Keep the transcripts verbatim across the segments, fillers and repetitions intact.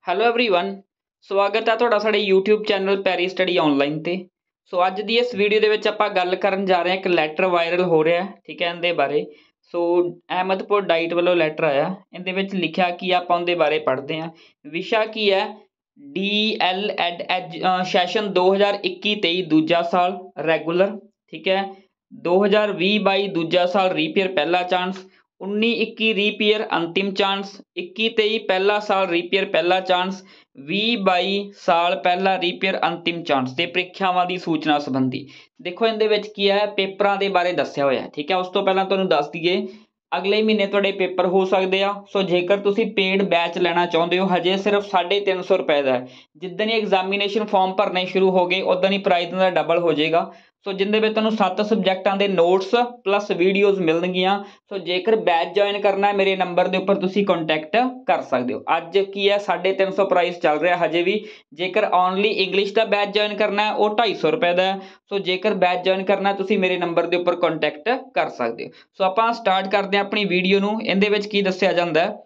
Hello everyone ਸਵਾਗਤ ਹੈ ਤੁਹਾਡਾ ਸਾਡੇ YouTube ਚੈਨਲ ਪੈਰੀ ਸਟੱਡੀ ਆਨਲਾਈਨ ਤੇ। ਸੋ ਅੱਜ ਦੀ ਇਸ ਵੀਡੀਓ ਦੇ ਵਿੱਚ ਆਪਾਂ ਗੱਲ ਕਰਨ ਜਾ ਰਹੇ ਹਾਂ ਇੱਕ ਲੈਟਰ ਵਾਇਰਲ ਹੋ ਰਿਹਾ ਹੈ, ਠੀਕ ਹੈ, ਇਹਦੇ ਬਾਰੇ। ਸੋ ਅਹਿਮਦਪੁਰ ਡਾਈਟ ਵੱਲੋਂ ਲੈਟਰ ਆਇਆ, ਇਹਦੇ ਵਿੱਚ ਲਿਖਿਆ ਕੀ ਆਪਾਂ ਉਹਦੇ ਬਾਰੇ ਪੜ੍ਹਦੇ ਹਾਂ। ਵਿਸ਼ਾ ਕੀ ਹੈ? ਡੀ ਐਲ ਐਡ ਐਜ ਸੈਸ਼ਨ ਦੋ ਹਜ਼ਾਰ ਇੱਕੀ ਤੇਈ ਦੂਜਾ ਸਾਲ ਰੈਗੂਲਰ, ਠੀਕ ਹੈ। ਦੋ ਹਜ਼ਾਰ ਵੀਹ ਬਾਈ ਦੂਜਾ ਸਾਲ ਰੀਪੇਅਰ ਪਹਿਲਾ ਚਾਂਸ, उन्नी इक्की रीपीयर अंतिम चांस, इक्की तेई पहला साल रीपीयर पहला चांस, भी बाई साल पहला रीपीयर अंतिम चांस ते ਪ੍ਰੀਖਿਆਵਾਂ ਦੀ ਸੂਚਨਾ ਸੰਬੰਧੀ। देखो ਇਹਦੇ ਵਿੱਚ ਕੀ ਹੈ, ਪੇਪਰਾਂ ਦੇ ਬਾਰੇ ਦੱਸਿਆ ਹੋਇਆ, ਠੀਕ ਹੈ। ਉਸ ਤੋਂ ਪਹਿਲਾਂ ਤੁਹਾਨੂੰ ਦੱਸ ਦਈਏ ਅਗਲੇ ਮਹੀਨੇ ਤੁਹਾਡੇ ਪੇਪਰ ਹੋ ਸਕਦੇ ਆ। ਸੋ ਜੇਕਰ ਤੁਸੀਂ ਪੇਡ ਬੈਚ ਲੈਣਾ ਚਾਹੁੰਦੇ ਹੋ, ਹਜੇ ਸਿਰਫ ਸਾਢੇ ਤਿੰਨ ਸੌ ਰੁਪਏ ਦਾ ਹੈ। ਜਿੱਦਣ ਹੀ ਐਗਜ਼ਾਮੀਨੇਸ਼ਨ ਫਾਰਮ ਭਰਨੇ ਸ਼ੁਰੂ ਹੋ ਗਏ ਉਦੋਂ ਹੀ ਪ੍ਰਾਈਸ ਦਾ ਡਬਲ ਹੋ ਜਾਏਗਾ। ਸੋ ਜਿੰਦੇ ਵਿੱਚ ਤੁਹਾਨੂੰ ਸੱਤ ਸਬਜੈਕਟਾਂ ਦੇ ਨੋਟਸ ਪਲੱਸ ਵੀਡੀਓਜ਼ ਮਿਲਣਗੀਆਂ। ਸੋ ਜੇਕਰ ਬੈਚ ਜੁਆਇਨ ਕਰਨਾ ਹੈ, ਮੇਰੇ ਨੰਬਰ ਦੇ ਉੱਪਰ ਤੁਸੀਂ ਕੰਟੈਕਟ ਕਰ ਸਕਦੇ ਹੋ। ਅੱਜ ਕੀ ਹੈ, ਸਾਢੇ ਤਿੰਨ ਸੌ ਪ੍ਰਾਈਸ ਚੱਲ ਰਿਹਾ ਹਜੇ ਵੀ। ਜੇਕਰ ਓਨਲੀ ਇੰਗਲਿਸ਼ ਦਾ ਬੈਚ ਜੁਆਇਨ ਕਰਨਾ ਹੈ ਉਹ ਢਾਈ ਸੌ ਰੁਪਏ ਦਾ ਹੈ। ਸੋ ਜੇਕਰ ਬੈਚ ਜੁਆਇਨ ਕਰਨਾ ਤੁਸੀਂ ਮੇਰੇ ਨੰਬਰ ਦੇ ਉੱਪਰ ਕੰਟੈਕਟ ਕਰ ਸਕਦੇ ਹੋ। ਸੋ ਆਪਾਂ ਸਟਾਰਟ ਕਰਦੇ ਹਾਂ ਆਪਣੀ ਵੀਡੀਓ ਨੂੰ। ਇਹਦੇ ਵਿੱਚ ਕੀ ਦੱਸਿਆ ਜਾਂਦਾ ਹੈ?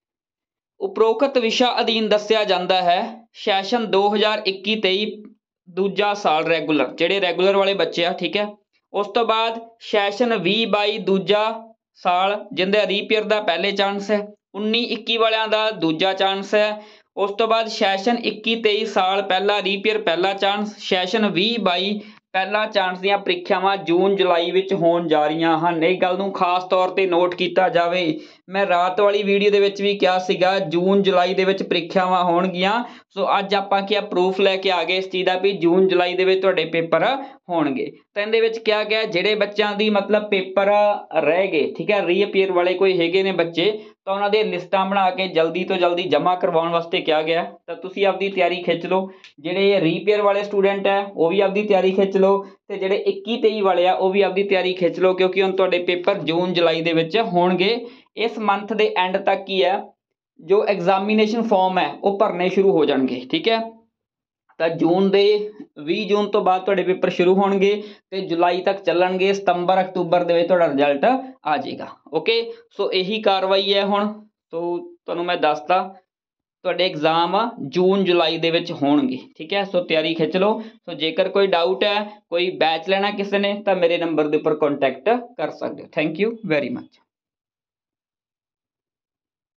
ਉਪਰੋਕਤ ਵਿਸ਼ਾ ਅਧੀਨ ਦੱਸਿਆ ਜਾਂਦਾ ਹੈ ਸੈਸ਼ਨ ਦੋ ਹਜ਼ਾਰ ਇੱਕੀ ਤੇਈ ਦੂਜਾ ਸਾਲ ਰੈਗੂਲਰ, ਜਿਹੜੇ ਰੈਗੂਲਰ ਵਾਲੇ ਬੱਚੇ ਆ, ਠੀਕ ਹੈ। ਉਸ ਤੋਂ ਬਾਅਦ ਸੈਸ਼ਨ ਵੀਹ ਬਾਈ ਦੂਜਾ ਸਾਲ ਜਿਹਦੇ ਰੀਪੇਅਰ ਦਾ ਪਹਿਲੇ ਚਾਂਸ ਹੈ, ਉੱਨੀ ਇੱਕੀ ਵਾਲਿਆਂ ਦਾ ਦੂਜਾ ਚਾਂਸ ਹੈ। ਉਸ ਤੋਂ ਬਾਅਦ ਸੈਸ਼ਨ ਇੱਕੀ ਤੇਈ ਸਾਲ ਪਹਿਲਾ ਰੀਪੇਅਰ ਪਹਿਲਾ ਚਾਂਸ, ਸੈਸ਼ਨ ਵੀਹ ਬਾਈ ਪਹਿਲਾ ਚਾਂਸ ਦੀਆਂ ਪ੍ਰੀਖਿਆਵਾਂ ਜੂਨ ਜੁਲਾਈ ਵਿੱਚ ਹੋਣ ਜਾ ਰਹੀਆਂ ਹਨ। ਇਹ ਗੱਲ ਨੂੰ ਖਾਸ ਤੌਰ ਤੇ ਨੋਟ ਕੀਤਾ ਜਾਵੇ। ਮੈਂ ਰਾਤ ਵਾਲੀ ਵੀਡੀਓ ਦੇ ਵਿੱਚ ਵੀ ਕਿਹਾ ਸੀਗਾ ਜੂਨ ਜੁਲਾਈ ਦੇ ਵਿੱਚ ਪ੍ਰੀਖਿਆਵਾਂ ਹੋਣਗੀਆਂ। ਸੋ ਅੱਜ ਆਪਾਂ ਕੀ ਆ ਪ੍ਰੂਫ ਲੈ ਕੇ ਆ ਗਏ ਇਸ ਚੀਜ਼ ਦਾ ਵੀ ਜੂਨ ਜੁਲਾਈ ਦੇ ਵਿੱਚ ਤੁਹਾਡੇ ਪੇਪਰ ਹੋਣਗੇ। ਤਾਂ ਇਹਦੇ ਵਿੱਚ ਕਿਹਾ ਗਿਆ ਜਿਹੜੇ ਬੱਚਿਆਂ ਦੀ ਮਤਲਬ ਪੇਪਰ ਰਹਿ ਗਏ, ਠੀਕ ਹੈ, ਰੀਅਪੀਅਰ ਵਾਲੇ ਕੋਈ ਹੈਗੇ ਨੇ ਬੱਚੇ, ਤਾਂ ਉਹਨਾਂ ਦੇ ਲਿਸਟਾਂ ਬਣਾ ਕੇ ਜਲਦੀ ਤੋਂ ਜਲਦੀ ਜਮ੍ਹਾਂ ਕਰਵਾਉਣ ਵਾਸਤੇ ਕਿਹਾ ਗਿਆ। ਤਾਂ ਤੁਸੀਂ ਆਪਦੀ ਤਿਆਰੀ ਖਿੱਚ ਲਓ। ਜਿਹੜੇ ਰੀਪੇਅਰ ਵਾਲੇ ਸਟੂਡੈਂਟ ਹੈ ਉਹ ਵੀ ਆਪਦੀ ਤਿਆਰੀ ਖਿੱਚ ਲਓ, ਤੇ ਜਿਹੜੇ ਇੱਕੀ ਤੇਈ ਵਾਲੇ ਆ ਉਹ ਵੀ ਆਪਦੀ ਤਿਆਰੀ ਖਿੱਚ ਲਓ, ਕਿਉਂਕਿ ਹੁਣ ਤੁਹਾਡੇ ਪੇਪਰ ਜੂਨ ਜੁਲਾਈ ਦੇ ਵਿੱਚ ਹੋਣਗੇ। ਇਸ ਮੰਥ ਦੇ ਐਂਡ ਤੱਕ ਕੀ ਹੈ, ਜੋ ਐਗਜ਼ਾਮੀਨੇਸ਼ਨ ਫਾਰਮ ਹੈ ਉਹ ਭਰਨੇ ਸ਼ੁਰੂ ਹੋ ਜਾਣਗੇ, ਠੀਕ ਹੈ। ਤਾਂ ਜੂਨ ਦੇ ਵੀਹ ਜੂਨ ਤੋਂ ਬਾਅਦ ਤੁਹਾਡੇ ਪੇਪਰ ਸ਼ੁਰੂ ਹੋਣਗੇ ਤੇ ਜੁਲਾਈ ਤੱਕ ਚੱਲਣਗੇ। ਸਤੰਬਰ ਅਕਤੂਬਰ ਦੇ ਵਿੱਚ ਤੁਹਾਡਾ ਰਿਜ਼ਲਟ ਆ ਜਾਏਗਾ। ਓਕੇ, ਸੋ ਇਹੀ ਕਾਰਵਾਈ ਹੈ ਹੁਣ। ਸੋ ਤੁਹਾਨੂੰ ਮੈਂ ਦੱਸਤਾ ਤੁਹਾਡੇ ਐਗਜ਼ਾਮ ਜੂਨ ਜੁਲਾਈ ਦੇ ਵਿੱਚ ਹੋਣਗੇ, ਠੀਕ ਹੈ। ਸੋ ਤਿਆਰੀ ਖਿੱਚ ਲਓ। ਸੋ ਜੇਕਰ ਕੋਈ ਡਾਊਟ ਹੈ, ਕੋਈ ਬੈਚ ਲੈਣਾ ਕਿਸੇ ਨੇ, ਤਾਂ ਮੇਰੇ ਨੰਬਰ ਦੇ ਉੱਪਰ ਕੰਟੈਕਟ ਕਰ ਸਕਦੇ ਹੋ। Thank you very much.